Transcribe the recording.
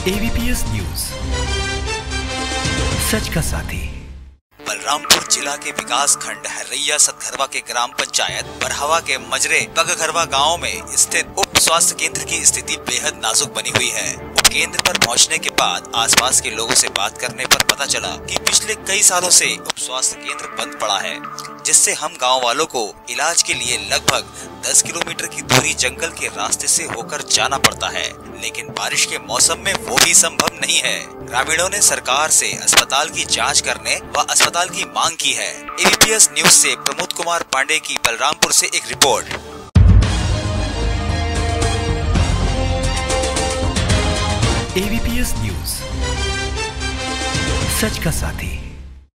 ABPS news, सच का साथी। बलरामपुर जिला के विकास खंड हर्रैया सतघरवा के ग्राम पंचायत बरहवा के मजरे पगघरवा गांव में स्थित उप स्वास्थ्य केंद्र की स्थिति बेहद नाजुक बनी हुई है। उप केंद्र पर पहुंचने के बाद आसपास के लोगों से बात करने पर पता चला कि पिछले कई सालों से उप स्वास्थ्य केंद्र बंद पड़ा है, जिससे हम गांव वालों को इलाज के लिए लगभग 10 किलोमीटर की दूरी जंगल के रास्ते से होकर जाना पड़ता है। लेकिन बारिश के मौसम में वो भी संभव नहीं है। ग्रामीणों ने सरकार से अस्पताल की जांच करने व अस्पताल की मांग की है। ABPS न्यूज से प्रमोद कुमार पांडे की बलरामपुर से एक रिपोर्ट। ABPS न्यूज, सच का साथी।